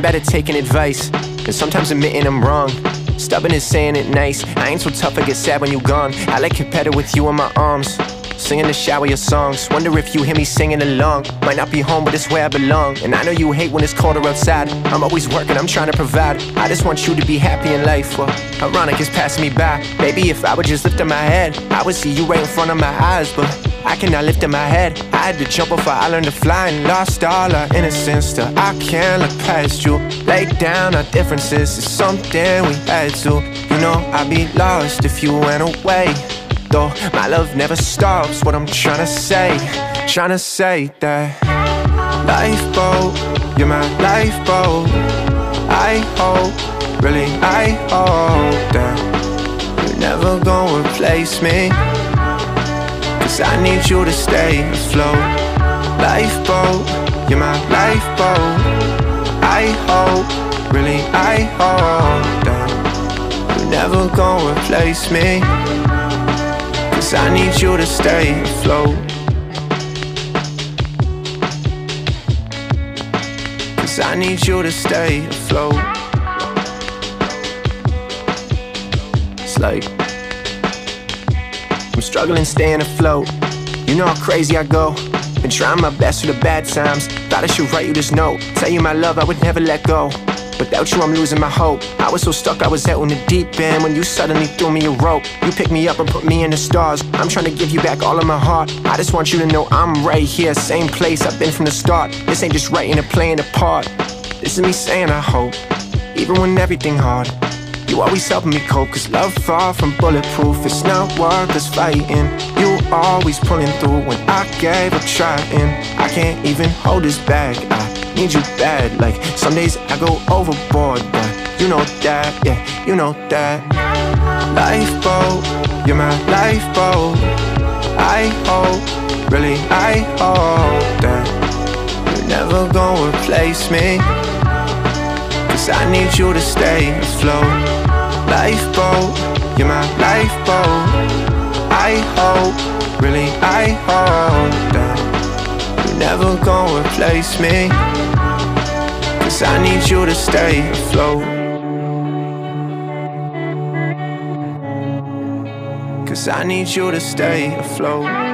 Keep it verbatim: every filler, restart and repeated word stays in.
bad at taking advice, and sometimes admitting I'm wrong. Stubborn is saying it nice. I ain't so tough, I get sad when you gone. I like it better with you in my arms, singing the shower your songs. Wonder if you hear me singing along. Might not be home, but it's where I belong. And I know you hate when it's colder outside. I'm always working, I'm trying to provide. I just want you to be happy in life. Well, ironic is passing me by. Maybe if I would just lift up my head, I would see you right in front of my eyes. But I cannot lift up my head. I had to jump off, I learned to fly and lost all our innocence. Still, I can't look past you. Lay down our differences, it's something we had to. You know I'd be lost if you went away. Though my love never stops, what I'm trying to say, trying to say that lifeboat, you're my lifeboat. I hope, really I hope that you're never gonna replace me, cause I need you to stay afloat. Lifeboat, you're my lifeboat. I hope, really I hope that you're never gonna replace me, cause I need you to stay afloat. Cause I need you to stay afloat. It's like I'm struggling staying afloat. You know how crazy I go. Been trying my best through the bad times. Thought I should write you this note, tell you my love I would never let go. Without you I'm losing my hope. I was so stuck, I was out in the deep end when you suddenly threw me a rope. You picked me up and put me in the stars. I'm trying to give you back all of my heart. I just want you to know I'm right here, same place I've been from the start. This ain't just writing or playing a part. This is me saying I hope, even when everything hard, you always helping me cope. Cause love far from bulletproof, it's not worth us fighting. You always pulling through when I gave up trying. I can't even hold this back, I need you bad. Like some days I go overboard, but you know that, yeah, you know that. Lifeboat, you're my lifeboat. I hope, really I hope that you're never gonna replace me, cause I need you to stay afloat. Lifeboat, you're my lifeboat. I hope, really I hope that you're never gonna replace me, cause I need you to stay afloat. Cause I need you to stay afloat.